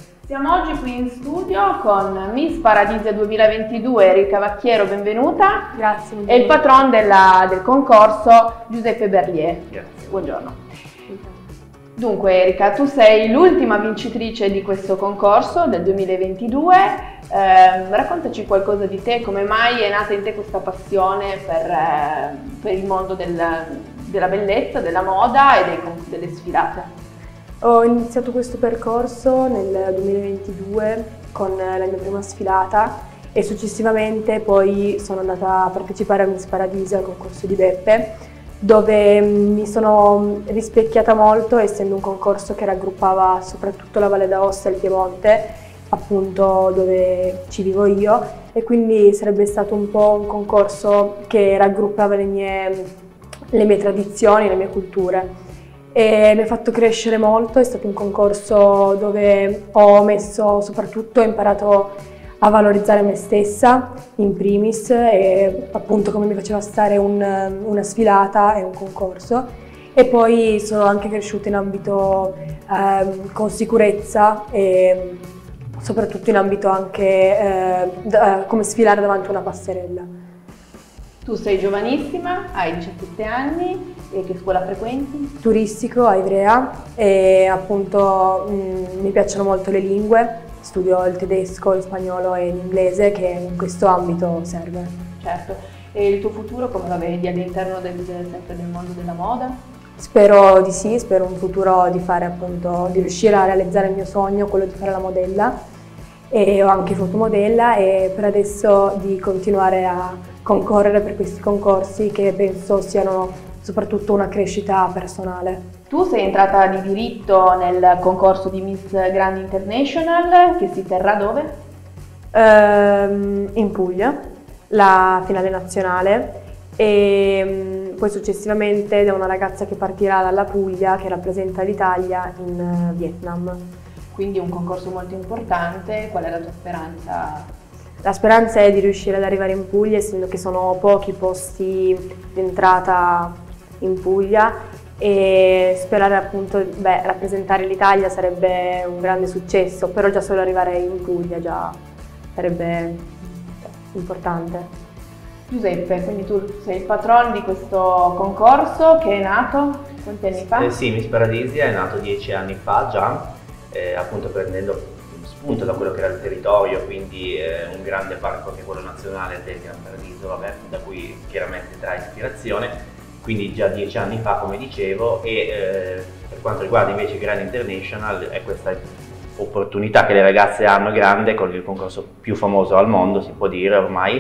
Siamo oggi qui in studio con Miss Paradise 2022 Erika Vacchiero, benvenuta. Grazie. E il patron del concorso Giuseppe Berlier. Grazie. Buongiorno. Dunque Erika, tu sei l'ultima vincitrice di questo concorso del 2022. Raccontaci qualcosa di te, come mai è nata in te questa passione per il mondo della bellezza, della moda e delle sfilate. Ho iniziato questo percorso nel 2022 con la mia prima sfilata e successivamente poi sono andata a partecipare a Miss Paradise al concorso di Beppe, dove mi sono rispecchiata molto, essendo un concorso che raggruppava soprattutto la Valle d'Aosta e il Piemonte, appunto dove ci vivo io, e quindi sarebbe stato un po' un concorso che raggruppava le mie tradizioni, le mie culture. E mi ha fatto crescere molto, è stato un concorso dove ho imparato a valorizzare me stessa in primis e appunto come mi faceva stare una sfilata e un concorso, e poi sono anche cresciuta in ambito con sicurezza e soprattutto in ambito anche come sfilare davanti a una passerella. Tu sei giovanissima, hai 17 anni. E che scuola frequenti? Turistico a Ivrea, e appunto mi piacciono molto le lingue, studio il tedesco, lo spagnolo e l'inglese, che in questo ambito serve. Certo. E il tuo futuro come lo vedi all'interno sempre del mondo della moda? Spero di sì, spero un futuro di riuscire a realizzare il mio sogno, quello di fare la modella, e ho anche fotomodella, e per adesso di continuare a concorrere per questi concorsi che penso siano soprattutto una crescita personale. Tu sei entrata di diritto nel concorso di Miss Grand International, che si terrà dove? In Puglia, la finale nazionale, e poi successivamente da una ragazza che partirà dalla Puglia, che rappresenta l'Italia in Vietnam. Quindi un concorso molto importante. Qual è la tua speranza? La speranza è di riuscire ad arrivare in Puglia, essendo che sono pochi posti di entrata in Puglia, e sperare appunto, rappresentare l'Italia sarebbe un grande successo, però già solo arrivare in Puglia già sarebbe importante. Giuseppe, quindi tu sei il patron di questo concorso che è nato quanti anni fa? Sì, Miss Paradise è nato 10 anni fa già, appunto prendendo spunto da quello che era il territorio, quindi un grande parco che è quello nazionale del Gran Paradiso, da cui chiaramente trae ispirazione. Quindi già 10 anni fa, come dicevo, e per quanto riguarda invece il Grand International è questa opportunità che le ragazze hanno grande con il concorso più famoso al mondo, si può dire ormai,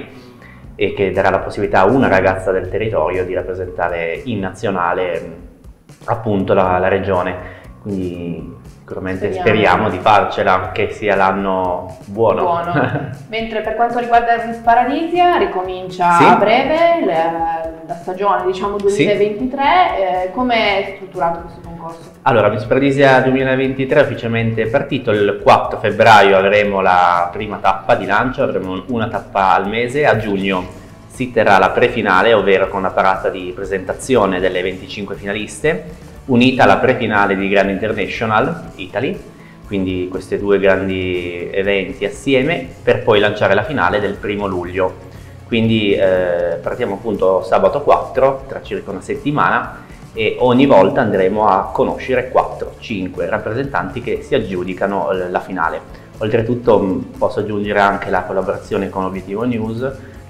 e che darà la possibilità a una ragazza del territorio di rappresentare in nazionale appunto la regione. Quindi sicuramente speriamo di farcela, che sia l'anno buono. Mentre per quanto riguarda Miss Paradisia ricomincia sì, a breve la stagione, diciamo 2023, sì. Come è strutturato questo concorso? Allora, Miss Paradisia 2023 è ufficialmente partito, il 4 febbraio avremo la prima tappa di lancio, avremo una tappa al mese, a giugno si terrà la prefinale, ovvero con una parata di presentazione delle 25 finaliste, unita alla prefinale di Grand International Italy, quindi questi due grandi eventi assieme, per poi lanciare la finale del 1° luglio. Quindi partiamo appunto sabato 4, tra circa una settimana, e ogni volta andremo a conoscere 4-5 rappresentanti che si aggiudicano la finale. Oltretutto posso aggiungere anche la collaborazione con Obiettivo News,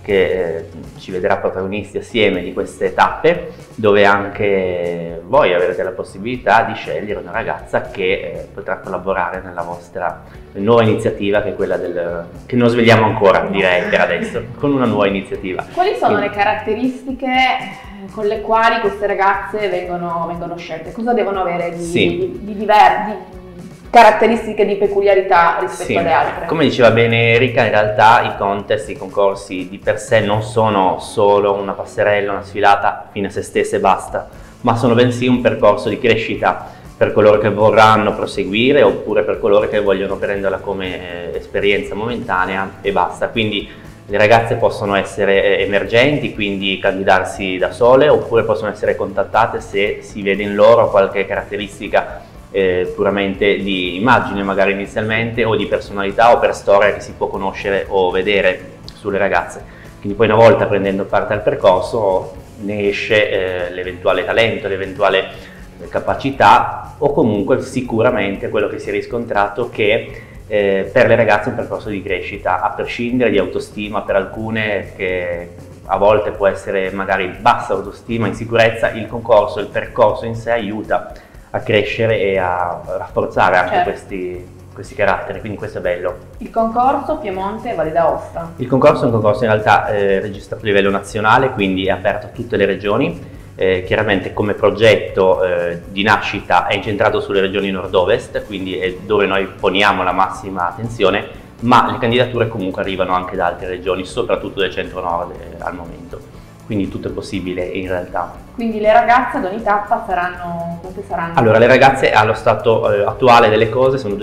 che ci vedrà protagonisti assieme di queste tappe, dove anche voi avrete la possibilità di scegliere una ragazza che potrà collaborare nella vostra nuova iniziativa, che è quella che non svegliamo ancora, direi, per adesso, con una nuova iniziativa. Quali sono le caratteristiche con le quali queste ragazze vengono scelte? Cosa devono avere di caratteristiche di peculiarità rispetto alle altre? Come diceva bene Erika, in realtà i concorsi di per sé non sono solo una passerella, una sfilata fine a se stessa e basta, ma sono bensì un percorso di crescita per coloro che vorranno proseguire, oppure per coloro che vogliono prenderla come esperienza momentanea e basta. Quindi le ragazze possono essere emergenti, quindi candidarsi da sole, oppure possono essere contattate se si vede in loro qualche caratteristica puramente di immagine magari inizialmente, o di personalità o per storia che si può conoscere o vedere sulle ragazze. Quindi poi una volta prendendo parte al percorso ne esce l'eventuale talento, l'eventuale capacità, o comunque sicuramente quello che si è riscontrato che per le ragazze è un percorso di crescita, a prescindere di autostima per alcune che a volte può essere magari bassa autostima, insicurezza. Il concorso, il percorso in sé aiuta a crescere e a rafforzare anche questi caratteri, quindi questo è bello. Il concorso Piemonte Valle d'Aosta. Il concorso è un concorso in realtà registrato a livello nazionale, quindi è aperto a tutte le regioni. Chiaramente come progetto di nascita è incentrato sulle regioni nord-ovest, quindi è dove noi poniamo la massima attenzione, ma le candidature comunque arrivano anche da altre regioni, soprattutto del centro-nord al momento, quindi tutto è possibile in realtà. Quindi le ragazze ad ogni tappa saranno, quante saranno? Allora, le ragazze allo stato attuale delle cose sono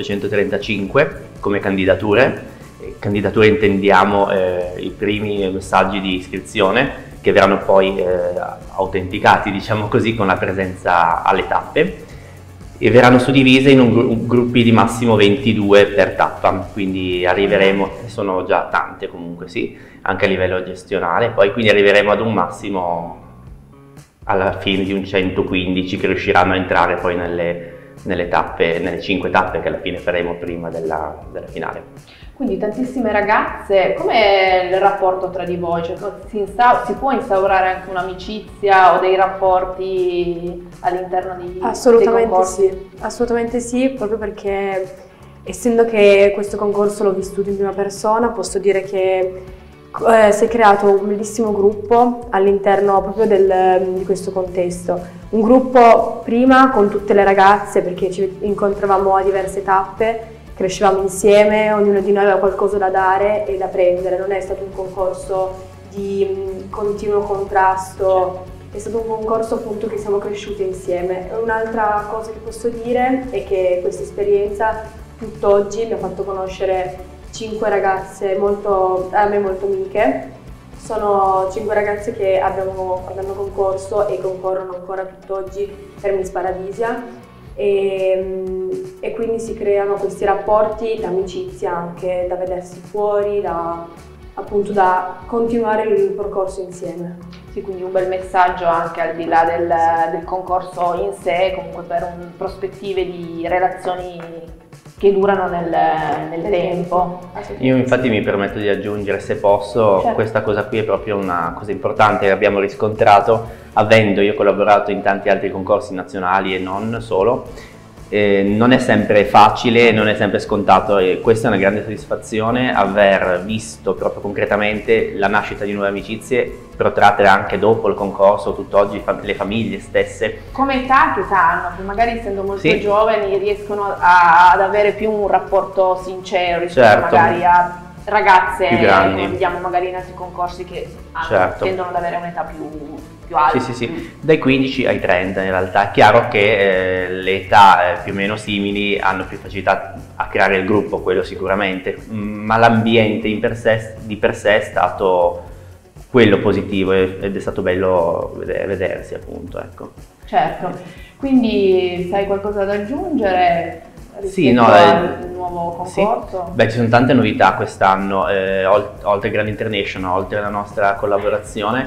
235 come candidature. Candidature intendiamo i primi messaggi di iscrizione, che verranno poi autenticati, diciamo così, con la presenza alle tappe, e verranno suddivise in gruppi di massimo 22 per tappa, quindi arriveremo, sono già tante comunque sì, anche a livello gestionale, poi quindi arriveremo ad un massimo alla fine di un 115 che riusciranno a entrare poi nelle tappe, nelle 5 tappe che alla fine faremo prima della finale. Quindi tantissime ragazze, com'è il rapporto tra di voi? Cioè, si può instaurare anche un'amicizia o dei rapporti all'interno dei concorsi? Assolutamente sì, proprio perché essendo che questo concorso l'ho vissuto in prima persona, posso dire che si è creato un bellissimo gruppo all'interno proprio di questo contesto. Un gruppo prima con tutte le ragazze, perché ci incontravamo a diverse tappe, crescevamo insieme, ognuno di noi aveva qualcosa da dare e da prendere, non è stato un concorso di continuo contrasto, è stato un concorso appunto che siamo cresciuti insieme. Un'altra cosa che posso dire è che questa esperienza tutt'oggi mi ha fatto conoscere 5 ragazze a me molto amiche. Sono 5 ragazze che hanno concorso e concorrono ancora tutt'oggi per Miss Paradisia. E quindi si creano questi rapporti d'amicizia anche da vedersi fuori, appunto da continuare il percorso insieme. Sì, quindi un bel messaggio anche al di là del concorso in sé, comunque per prospettive di relazioni che durano nel tempo. Io infatti mi permetto di aggiungere, se posso, certo. Questa cosa qui è proprio una cosa importante che abbiamo riscontrato avendo io collaborato in tanti altri concorsi nazionali e non solo. Non è sempre facile, non è sempre scontato, e questa è una grande soddisfazione, aver visto proprio concretamente la nascita di nuove amicizie protratte anche dopo il concorso, tutt'oggi le famiglie stesse. Come età, che età hanno? Che magari essendo molto giovani riescono ad avere più un rapporto sincero rispetto magari a ragazze più grandi. Come vediamo magari in altri concorsi che tendono ad avere un'età più alta. Sì, dai 15 ai 30 in realtà. È chiaro che le età più o meno simili hanno più facilità a creare il gruppo, quello sicuramente, ma l'ambiente di per sé è stato quello positivo ed è stato bello vedersi appunto, ecco. Certo, quindi sai qualcosa da aggiungere? Sì, al nuovo concorso? Sì. Beh, ci sono tante novità quest'anno, oltre Grand International, oltre alla nostra collaborazione,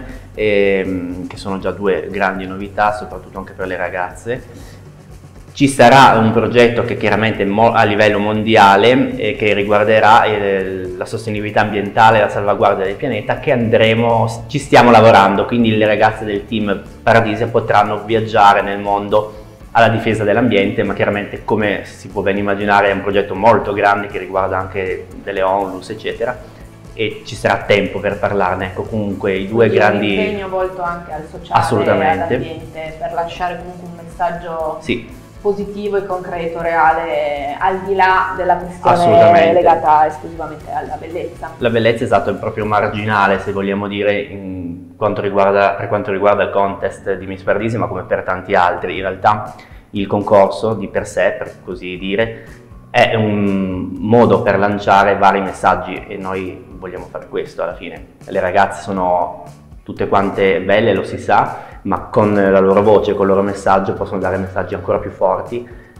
che sono già 2 grandi novità, soprattutto anche per le ragazze. Ci sarà un progetto che chiaramente è a livello mondiale che riguarderà la sostenibilità ambientale e la salvaguardia del pianeta, che ci stiamo lavorando, quindi le ragazze del team Paradisia potranno viaggiare nel mondo alla difesa dell'ambiente, ma chiaramente, come si può ben immaginare, è un progetto molto grande che riguarda anche delle ONLUS eccetera, e ci sarà tempo per parlarne. Ecco, comunque i 2 grandi... Un impegno volto anche al sociale e all'ambiente per lasciare comunque un messaggio positivo e concreto, reale, al di là della questione legata esclusivamente alla bellezza. La bellezza, esatto, è proprio marginale, se vogliamo dire, per quanto riguarda il contest di Miss Paradisi, ma come per tanti altri. In realtà il concorso di per sé, per così dire, è un modo per lanciare vari messaggi, e noi vogliamo fare questo alla fine. Le ragazze sono tutte quante belle, lo si sa, ma con la loro voce, con il loro messaggio possono dare messaggi ancora più forti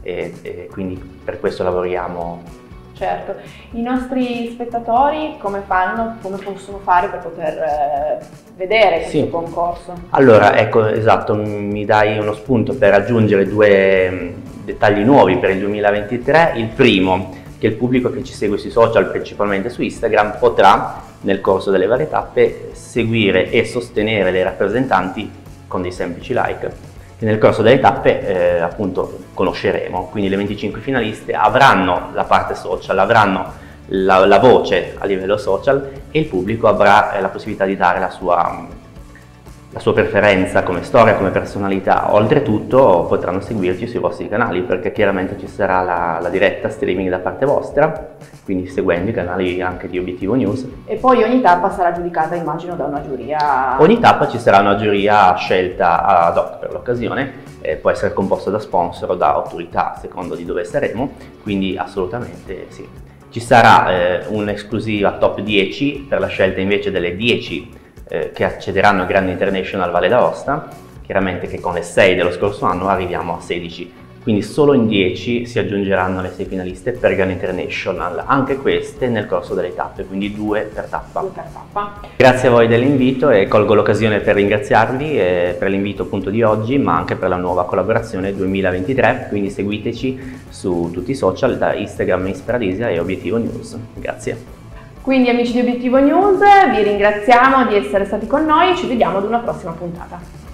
e quindi per questo lavoriamo. Certo, i nostri spettatori come fanno, come possono fare per poter vedere questo concorso? Allora, ecco, esatto, mi dai uno spunto per aggiungere due dettagli nuovi per il 2023. Il primo, che il pubblico che ci segue sui social, principalmente su Instagram, potrà nel corso delle varie tappe seguire e sostenere le rappresentanti con dei semplici like, che nel corso delle tappe appunto conosceremo. Quindi le 25 finaliste avranno la parte social, avranno la voce a livello social e il pubblico avrà la possibilità di dare la sua preferenza come storia, come personalità. Oltretutto potranno seguirci sui vostri canali, perché chiaramente ci sarà la diretta streaming da parte vostra, quindi seguendo i canali anche di Obiettivo News. E poi ogni tappa sarà giudicata, immagino, da una giuria? Ogni tappa ci sarà una giuria scelta ad hoc per l'occasione, può essere composta da sponsor o da autorità, a secondo di dove saremo, quindi assolutamente sì. Ci sarà un'esclusiva top 10 per la scelta invece delle 10 che accederanno al Grande International Valle d'Aosta, chiaramente che con le 6 dello scorso anno arriviamo a 16, quindi solo in 10 si aggiungeranno le 6 finaliste per Grande International, anche queste nel corso delle tappe, quindi 2 per tappa. 2 per tappa. Grazie a voi dell'invito e colgo l'occasione per ringraziarvi per l'invito appunto di oggi, ma anche per la nuova collaborazione 2023, quindi seguiteci su tutti i social, da Instagram Isparadisia e Obiettivo News. Grazie. Quindi amici di Obiettivo News, vi ringraziamo di essere stati con noi e ci vediamo ad una prossima puntata.